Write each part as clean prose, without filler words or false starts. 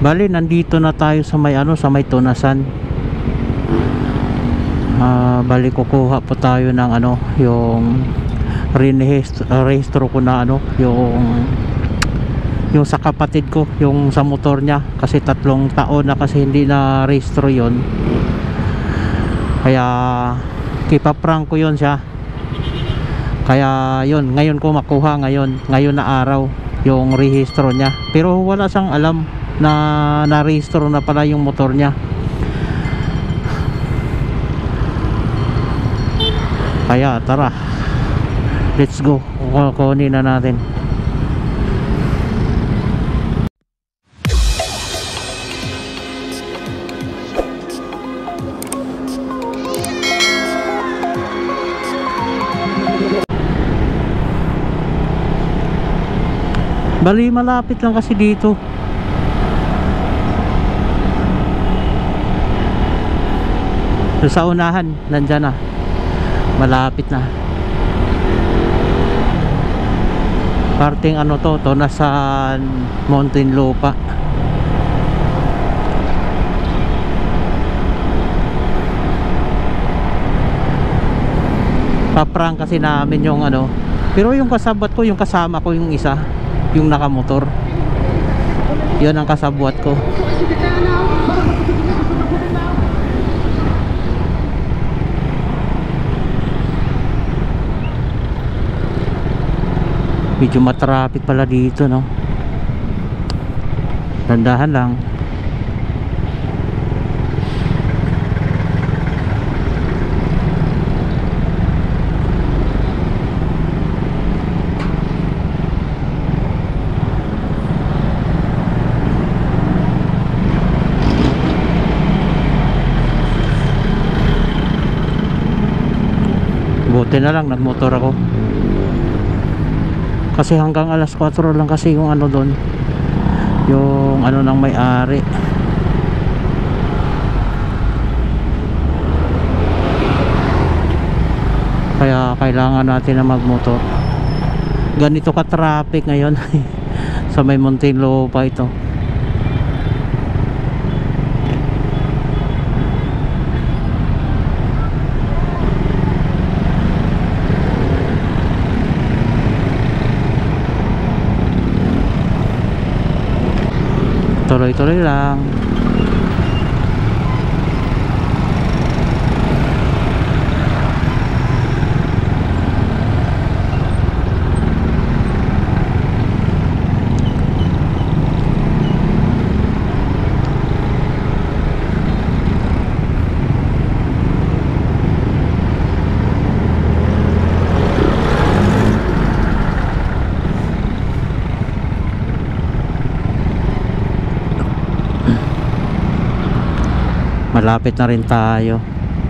Bali, nandito na tayo sa may ano, sa may Tunasan. Bali, kukuha po tayo ng ano, yung rehistro ko na ano, yung sa kapatid ko, yung sa motor niya, kasi 3 taon na kasi hindi na rehistro yon. Kaya kipaprank ko yon siya. Kaya yon, ngayon ko makuha, ngayon na araw yung rehistro niya, pero wala siyang alam na na-rehistro na pala yung motor niya. Kaya tara, let's go, kukunin na natin. Bali, malapit lang kasi dito. Sa unahan, nandyan na. Malapit na. Parting ano to, Tunasan, Muntinlupa. Paprank kasi namin yung ano. Pero yung kasabat ko, yung kasama ko, yung isa, yung nakamotor, yun ang kasabwat ko. Medyo matraffic pala dito, no? Dandahan lang. Buti na lang nagmotor ako. Kasi hanggang alas 4 lang kasi yung ano doon, yung ano ng may-ari. Kaya kailangan natin na magmotor. Ganito ka traffic ngayon sa may Muntinlupa ito. Tuloy-tuloy lang. Malapit na rin tayo.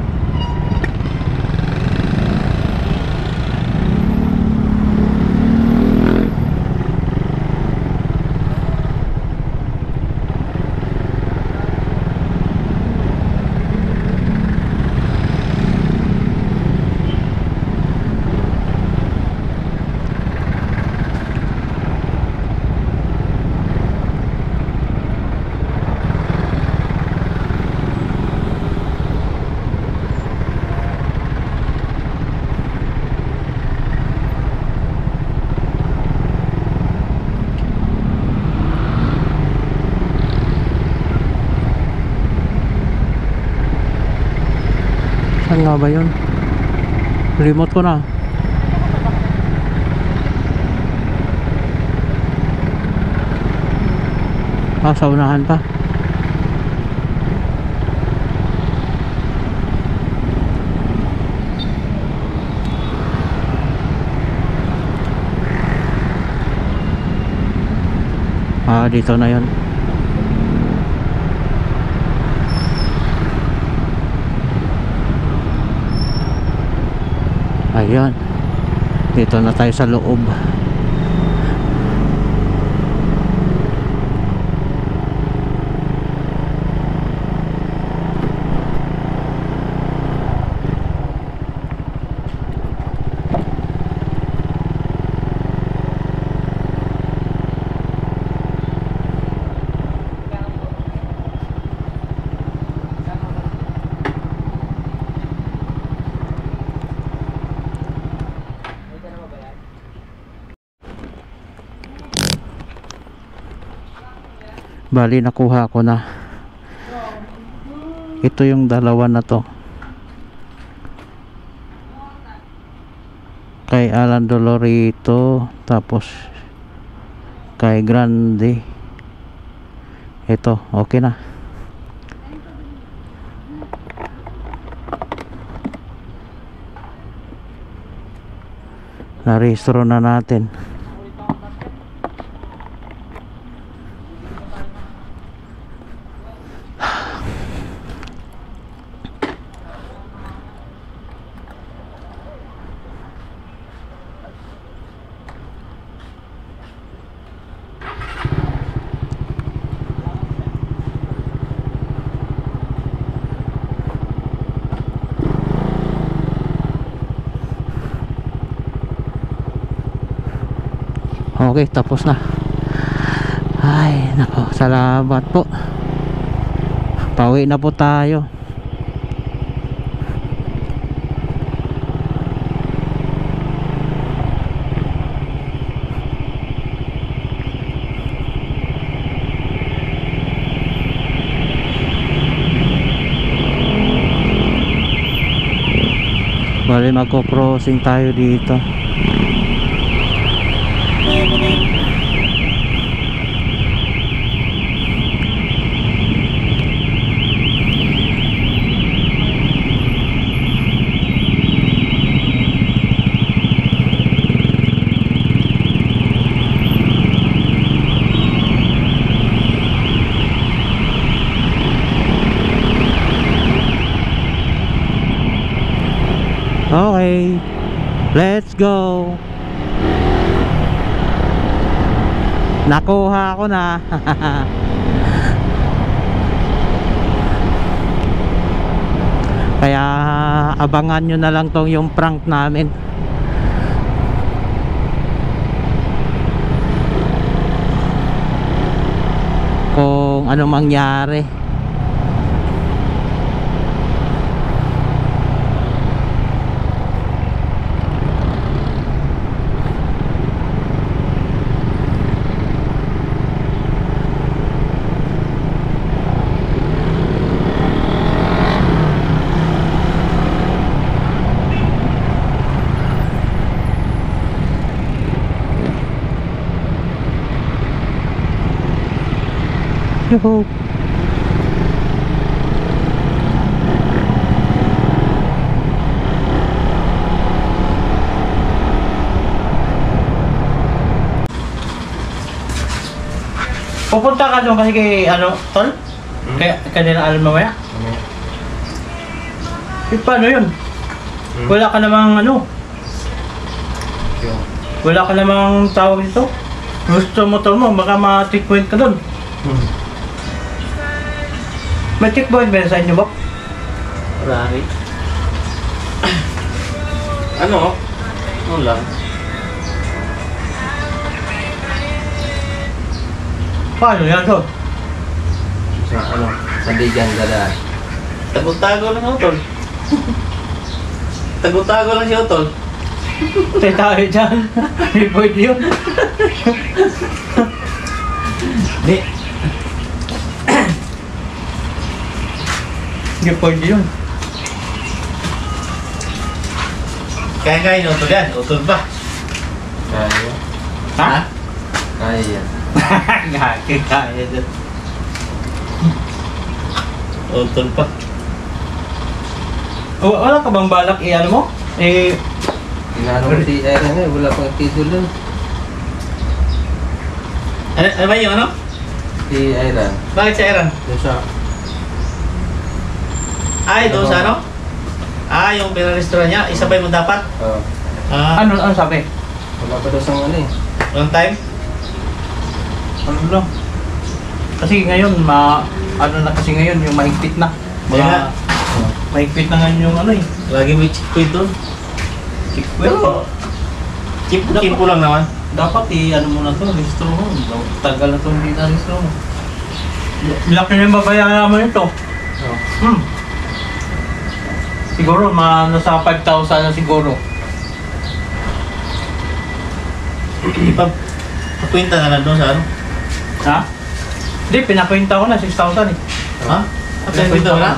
Saan nga ba yun? Remote ko na. Sa unahan pa. Dito na yun. Ayan, dito na tayo sa loob. Bali nakuha ko na. Ito yung dalawa na to. Kay Alan Dolorito, tapos kay Grande. Ito, okay na. Narehistro na natin. Okay, tapos na. Ay, nako, salamat po. Pauwi na po tayo. Bali magko-crossing tayo dito. Okay, let's go. Nakuha ko na. Kaya abangan nyo na lang tong yung prank namin. Kung ano mangyari. Yuhu. Pupunta ka doon kasi kay ano, Tol? Kaya kanila alam mamaya? Eh, paano yun? Wala ka namang ano? Wala ka namang tawag dito? Gusto mo to mo, baka ma-checkpoint ka doon. May checkpoint ba sa inyo, Bok? Wala rin. Ano? Wala. Paano yan, Tol? Sa ano? Sandigan dadaan. Tago-tago lang ako, Tol. Tago-tago lang siya, Tol. Tayo tayo dyan. May pwede yun. Di. Hindi pwede yun. Kaya-kaya nyo, Tol yan. Utol ba? Kaya. Ha? Kaya yan. Kaya dyan. Utol pa. Wala ka bang balak i-ano mo? Tinanong ko si Aaron eh, wala pang titulo dun. Ano ba yung ano? Si Aaron. Bakit si Aaron? Doon siya. Ay, doon sa ano? Ah, yung pinarestro niya, isabay mo dapat? Oo. Ah, Ano sabi? Wala pa daw sang ano eh. long time? Ano lang? Kasi ngayon, ano na kasi ngayon, yung mahigpit na. Kaya, Mahigpit na ngayon yung ano eh. lagi may checkpoint doon. Checkpoint. Kimpo lang naman. Dapat ano mo na to, rehistro mo. Tagal na to hindi na rehistro mo. Laki na yung babayaran naman ito. Oo. Siguro, nasa 5,000 na siguro. Ipapunta na lang doon sa ano? Ha? Hindi, pinakwenta ko na, 6,000 eh. Ha? Pinagpinta mo na?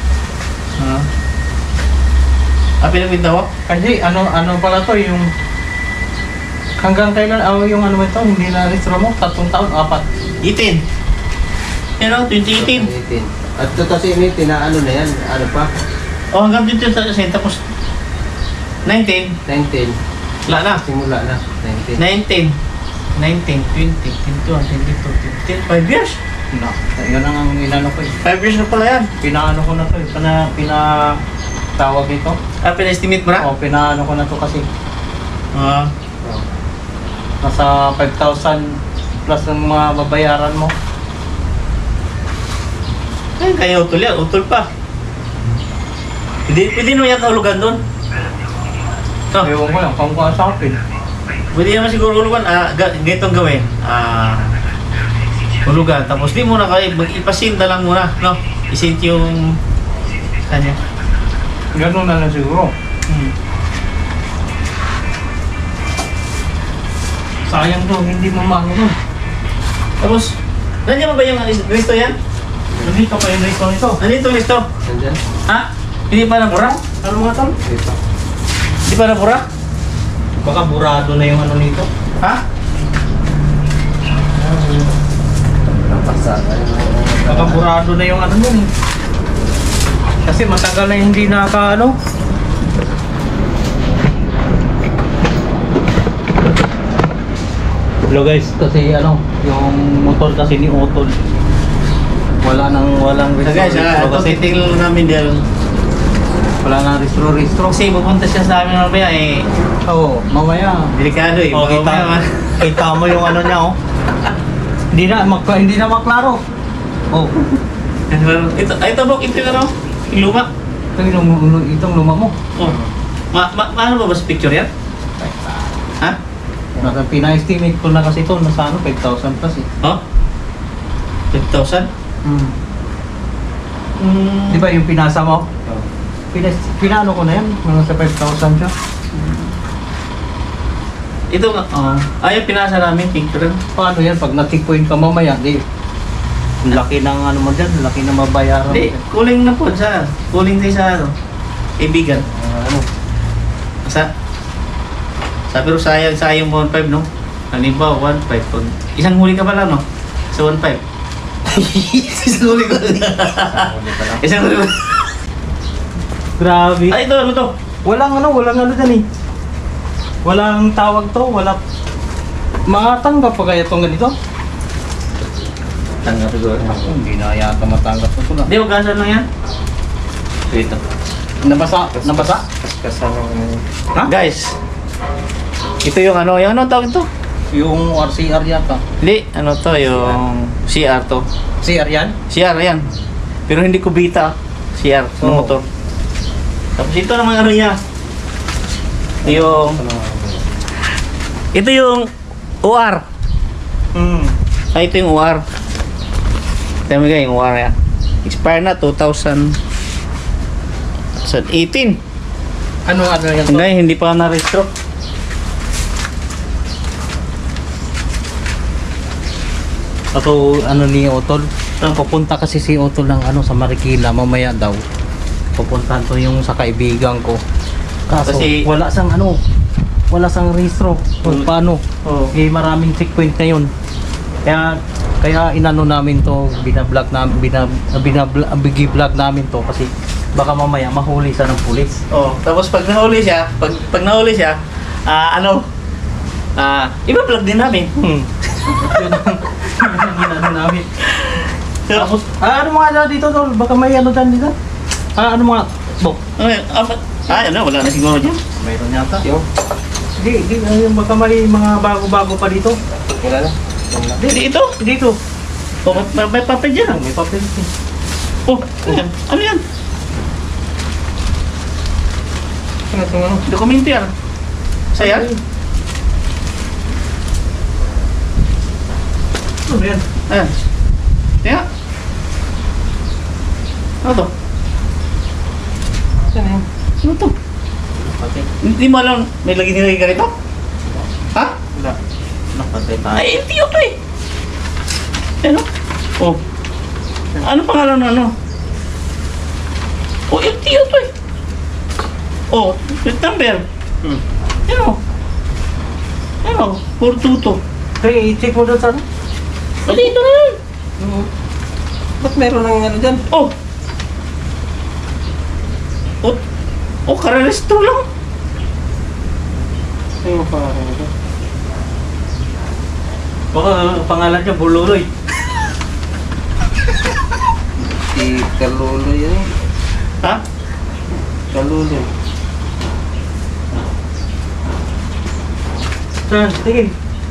Pinagpinta mo? Kasi ano pala to, yung... Hanggang kailan, yung ano ito, hindi na restro mo, 3 taon, 4. 18. Yan o, 2018. 18. At ito kasi ini, tinaano na yan, ano pa? O hanggang 20 sa kasi tapos 19. 19. Wala na. Simula na, 19. 19. 19, 20, 21, 22, 23, 5 years. No, yan ang inano ko eh. 5 years na pala yan. Pinaano ko na to eh, pinatawag ito. Pina-estimate mo na? O, pinaano ko na to kasi. Ah. Nasa 5,000 plus ang mga babayaran mo. Ay, kaya utol yan. Utol pa. Pwede naman yan kahulugan doon. No? Ewan ko lang, kung sa akin. Pwede naman siguro hulugan. Ganitong gawin. Hulugan. Tapos di muna kayo. Ipasinta lang muna. No? Isint yung kanya. Ganun na lang siguro. Sayang to, hindi mo maano. Tapos, nandiyan mo ba yung listo yan? Nandito pa yung resto nito. Nandito yung listo. Nandyan? Ha? Hindi pa nabura? Ano nga tol? Dito. Hindi pa nabura? Baka burado na yung ano nito. Ha? Napasa. Baka burado na yung ano nun. Kasi matagal na hindi naka-ano. Hello guys, kasi ano, yung motor kasi ni Otol. Walang So guys, ito kasi titignan namin din. wala nang restro. Kasi pupunta siya sa amin mamaya eh. Oo, mamaya. Delikado eh. Oh, Baka mamaya, kita mo yung ano niya oh. Hindi na maklaro. Oh, ito bok, ito yung ano? Yung luma. itong luma mo. Oh. Paano ba sa picture yan? Ha? Pina-estimate ko na kasi ito, nasa ano, 5,000 plus eh. Oh? 5,000? Di ba yung pinasa mo? Pinano ko na yan, nasa 5,000 siya. Ito nga, ayun pinasa namin, picture. Paano yan? Pag na-tick point ka mamaya, di. Laki ng ano mo dyan, laki ng mabayaran mo Hindi, dyan. kuling na po sa, kuling din sa ano, kaibigan. Ano? Pero sayang mo 1.5 no? Halimbawa 1.5 pag isang huli ka pala no? Sa 1.5. Isang huli ko. Isang huli ko. Grabe. Ay, ito ano to? Walang ano dyan eh. Walang tawag to, wala. Matanggap pa kaya itong ganito? Tanggap siguro. Hindi na yata matanggap ito na. Hindi, magasan lang yan. Ito. Nabasa? Kasama ng... Ha? Guys, ito yung ano tawag ito? Yung RCR yata. Hindi, ano to, yung CR to. CR yan? CR yan. Pero hindi kubita. CR, ng Oo. motor. Tapos ito naman ano niya. Ito yung OR. Ito yung OR. Tama ka yung OR yan. Expire na 2018. Ano yan to? Hanggang hindi pa na-restro. Ato ano ni Otol? Pupunta kasi si Otol ng ano sa Marikina mamaya daw. Pupuntahan to yung sa kaibigan ko. Kaso Kasi- wala sang ano, wala sang rehistro. Kung paano? Oo. Eh maraming checkpoint ngayon. Kaya inano namin to, binablog namin to kasi baka mamaya mahuli sa ng pulis. Oh, tapos pag nahuli siya, iba-vlog din namin. Yun ang ginano namin. Tapos, ano mga dito tol? Baka may ano dyan dito? Ano mga, bok? Wala na siguro dyan. Mayroon yata. Baka may mga bago-bago pa dito. Wala na. Dito. Dito. Oh, may papel dyan. May papel din. Oh, ano yan? Ano itong ano? Dokumento yan. Saya? Ano yan? Ayan. Kaya? Ano to? Ano yan? Ano to? Papel. Hindi mo alam may nilagay ka rito? Ha? Wala. Nakatay tayo. Ay, hindi ito eh. Ano? Oh. Ano pangalan ng ano? Oh, empty yun to eh. Oh, plate number. Ano? Ano? 422. Hey, i-check mo doon sana. Pwede ito na yun. Ba't meron ng ano dyan? Oh. Oh. Oh, kararestro lang. Ano pa ito? Baka pangalan niya Bululoy. Si Kalulo yun eh. Ha? Kalulo. Saan? Tingin.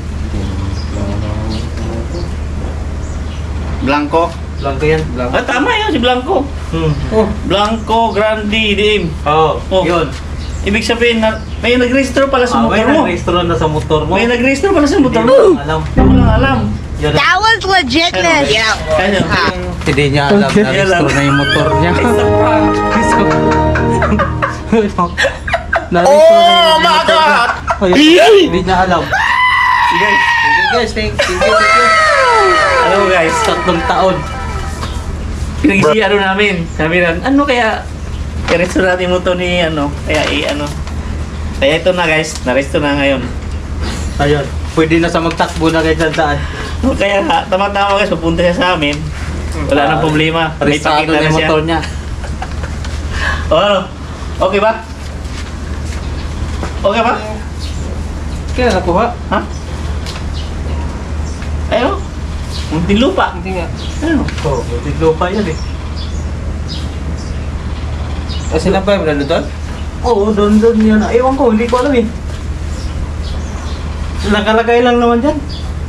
Blanco. Blanco yan. Ah, tama yan, si Blanco. Oh, Blanco Grande DM. Oo, Oh. yun. Ibig sabihin na may nag-register pala sa May motor mo. nag-restro na sa motor mo. May nag-register pala sa motor Hindi mo. mo alam. Hindi mo lang alam. Yun. That was legitness. Yeah. Kaya. Hindi niya alam na restro na yung motor niya. Oh my God! Hindi niya alam. Sige. sige guys, thank you. Alam mo guys, 3 taon. pinag-ano namin. Sabi na, ano kaya i-resto natin mo to ni ano, kaya i-ano. Kaya ito na guys, na-resto na ngayon. Ayun. Pwede na sa magtakbo na kahit saan. Kaya nga, tama-tama guys, pupunta siya sa amin. Wala nang problema. May Restado pakita na na yung siya. motor niya. O ano? Okay ba? Okay ba? Kaya nakuha? Ha? Ayun. Munting lupa. Hindi nga. Ayun. Oo, butik lupa yan eh. Kasi na 5 na doon? Oo, doon yun. Ewan ko, hindi ko alam eh. Nakalagay lang naman dyan.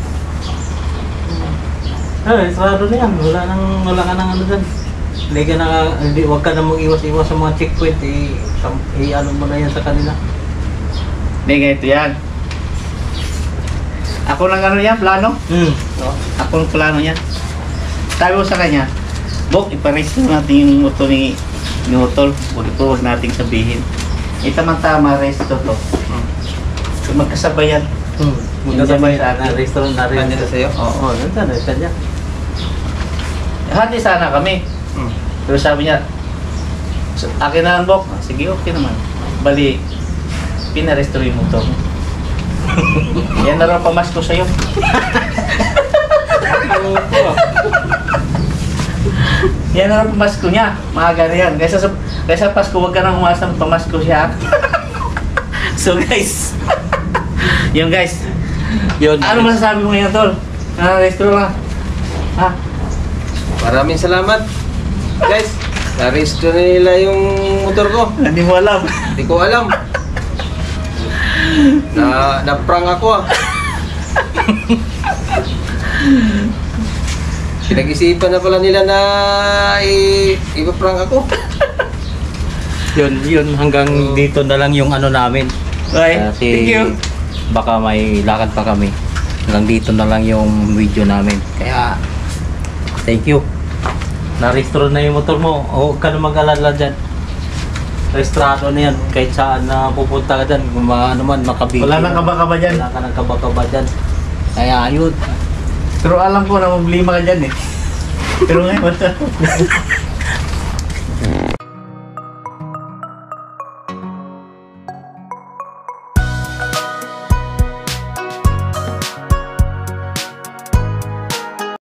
Sarado na yan. Wala ka nang ano dyan. Huwag ka na mag-iwas-iwas sa mga checkpoint. Ano mo na yan sa kanila. Hindi, ganito yan. Ako lang ano yan, plano. Oh. Ako ang plano niya. Sabi ko sa kanya, Bok, iparesto natin yung motor ni Utol. Ito huwag nating sabihin. Tama-tama, resto to. So, magkasabay yan. Magkasabay Sa akin. na restaurant na rin. Kanya na sa'yo? Oo, nandiyan na kanya. Hati sana kami. Pero sabi niya, akin na lang, Bok. Sige, okay naman. Bali, pinaresto yung motor mo. Yan na rin pamasko sa'yo. Yan na rin pamasko niya. Maaga na yan. Kaysa Pasko, huwag ka nang umasa ng pamasko siya. So guys, yung guys, Yun. ano masasabi mo ngayon, Tol? Na-restro na. Ha? Maraming salamat. Guys, na-register na nila yung motor ko. Hindi mo alam. Hindi ko alam. Na-prank ako ah. Pinag-isipan na pala nila na ipa-prank ako. Yun hanggang dito na lang yung ano namin. Okay, Kasi thank you. baka may lakad pa kami. Hanggang dito na lang yung video namin. Kaya thank you. Na-restore na yung motor mo. Huwag ka na mag-alala dyan. Restrado na yan. Kahit saan na pupunta ka dyan. Kung ano man, makabigil. Wala nang kaba-kaba dyan. Wala ka nang kaba-kaba dyan. Kaya ayun. Pero alam ko na problema ka dyan eh. Pero ngayon, wala.